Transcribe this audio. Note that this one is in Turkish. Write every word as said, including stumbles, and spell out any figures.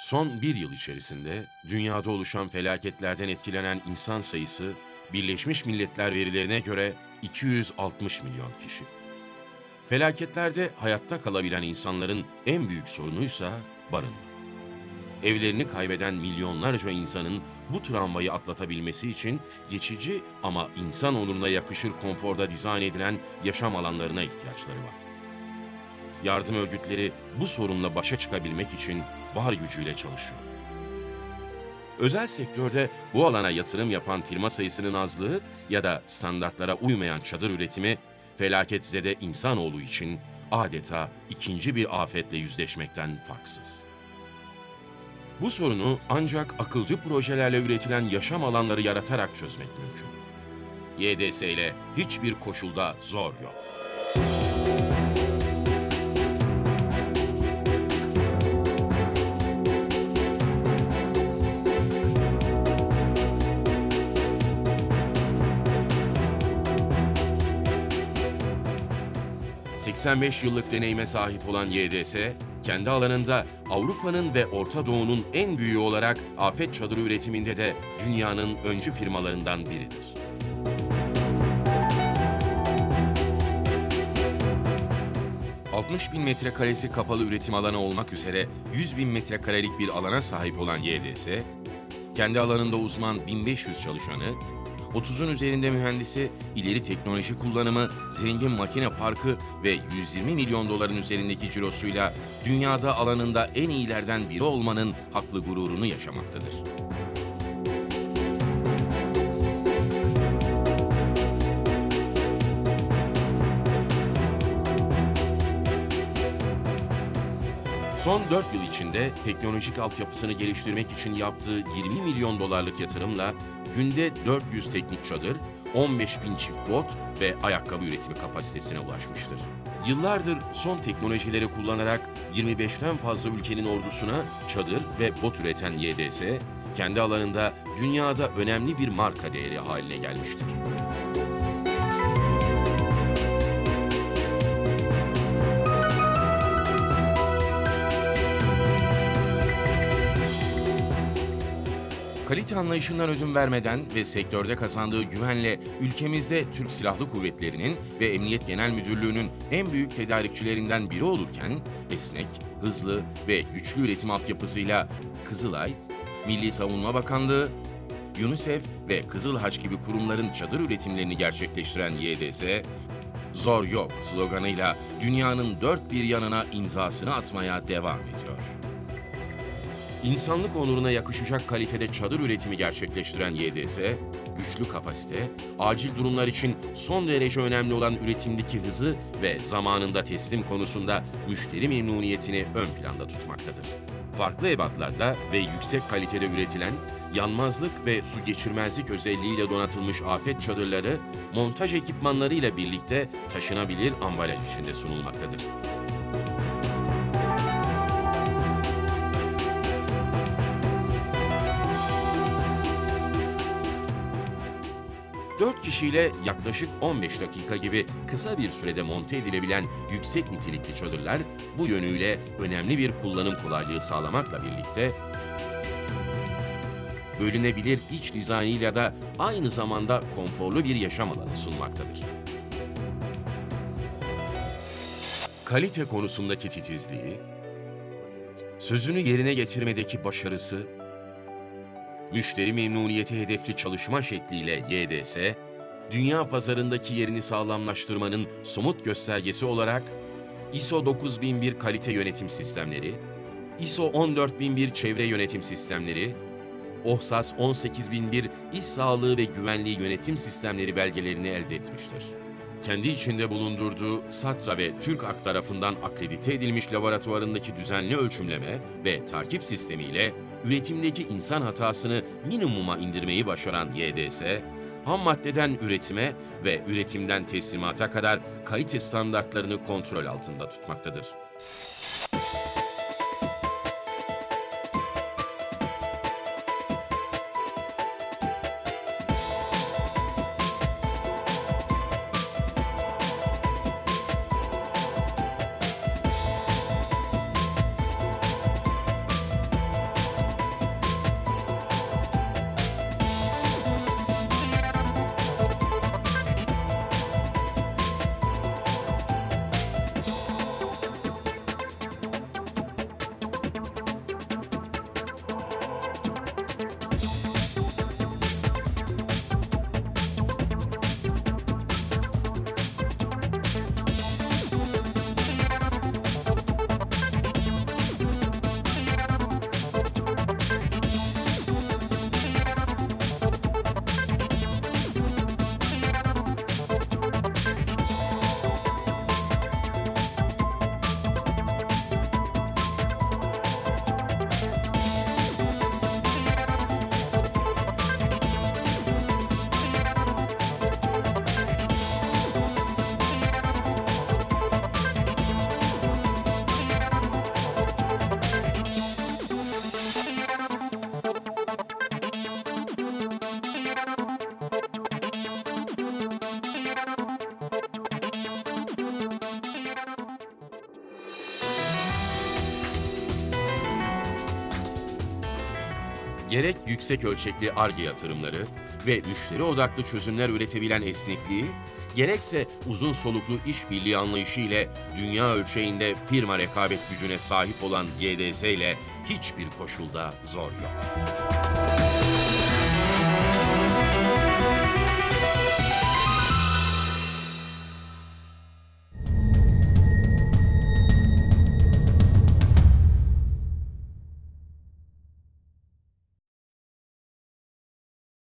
Son bir yıl içerisinde dünyada oluşan felaketlerden etkilenen insan sayısı Birleşmiş Milletler verilerine göre iki yüz altmış milyon kişi. Felaketlerde hayatta kalabilen insanların en büyük sorunuysa barınma. Evlerini kaybeden milyonlarca insanın bu travmayı atlatabilmesi için geçici ama insan onuruna yakışır konforda dizayn edilen yaşam alanlarına ihtiyaçları var. Yardım örgütleri bu sorunla başa çıkabilmek için var gücüyle çalışıyor. Özel sektörde bu alana yatırım yapan firma sayısının azlığı ya da standartlara uymayan çadır üretimi, felaketzede insanoğlu için adeta ikinci bir afetle yüzleşmekten farksız. Bu sorunu ancak akılcı projelerle üretilen yaşam alanları yaratarak çözmek mümkün. Y D S ile hiçbir koşulda zor yok. seksen beş yıllık deneyime sahip olan Y D S, kendi alanında Avrupa'nın ve Orta Doğu'nun en büyüğü olarak afet çadırı üretiminde de dünyanın öncü firmalarından biridir. altmış bin metrekaresi kapalı üretim alanı olmak üzere yüz bin metrekarelik bir alana sahip olan Y D S, kendi alanında uzman bin beş yüz çalışanı, otuzun üzerinde mühendisi, ileri teknoloji kullanımı, zengin makine parkı ve yüz yirmi milyon doların üzerindeki cirosuyla dünyada alanında en iyilerden biri olmanın haklı gururunu yaşamaktadır. Son dört yıl içinde teknolojik altyapısını geliştirmek için yaptığı yirmi milyon dolarlık yatırımla günde dört yüz teknik çadır, on beş bin çift bot ve ayakkabı üretimi kapasitesine ulaşmıştır. Yıllardır son teknolojileri kullanarak yirmi beşten fazla ülkenin ordusuna çadır ve bot üreten Y D S, kendi alanında dünyada önemli bir marka değeri haline gelmiştir. Kalite anlayışından ödün vermeden ve sektörde kazandığı güvenle ülkemizde Türk Silahlı Kuvvetleri'nin ve Emniyet Genel Müdürlüğü'nün en büyük tedarikçilerinden biri olurken, esnek, hızlı ve güçlü üretim altyapısıyla Kızılay, Milli Savunma Bakanlığı, UNICEF ve Kızıl Haç gibi kurumların çadır üretimlerini gerçekleştiren Y D S, "Zor yok" sloganıyla dünyanın dört bir yanına imzasını atmaya devam ediyor. İnsanlık onuruna yakışacak kalitede çadır üretimi gerçekleştiren Y D S, güçlü kapasite, acil durumlar için son derece önemli olan üretimdeki hızı ve zamanında teslim konusunda müşteri memnuniyetini ön planda tutmaktadır. Farklı ebatlarda ve yüksek kalitede üretilen, yanmazlık ve su geçirmezlik özelliğiyle donatılmış afet çadırları, montaj ekipmanlarıyla birlikte taşınabilir ambalaj içinde sunulmaktadır. dört kişiyle yaklaşık on beş dakika gibi kısa bir sürede monte edilebilen yüksek nitelikli çadırlar bu yönüyle önemli bir kullanım kolaylığı sağlamakla birlikte bölünebilir iç dizaynıyla da aynı zamanda konforlu bir yaşam alanı sunmaktadır. Kalite konusundaki titizliği, sözünü yerine getirmedeki başarısı, müşteri memnuniyeti hedefli çalışma şekliyle Y D S, dünya pazarındaki yerini sağlamlaştırmanın somut göstergesi olarak I S O dokuz bin bir kalite yönetim sistemleri, I S O on dört bin bir çevre yönetim sistemleri, OHSAS on sekiz bin bir iş sağlığı ve güvenliği yönetim sistemleri belgelerini elde etmiştir. Kendi içinde bulundurduğu SATRA ve TÜRKAK tarafından akredite edilmiş laboratuvarındaki düzenli ölçümleme ve takip sistemiyle üretimdeki insan hatasını minimuma indirmeyi başaran Y D S, ham maddeden üretime ve üretimden teslimata kadar kalite standartlarını kontrol altında tutmaktadır. Gerek yüksek ölçekli Ar-Ge yatırımları ve müşteri odaklı çözümler üretebilen esnekliği, gerekse uzun soluklu işbirliği anlayışı ile dünya ölçeğinde firma rekabet gücüne sahip olan G D S ile hiçbir koşulda zor yok.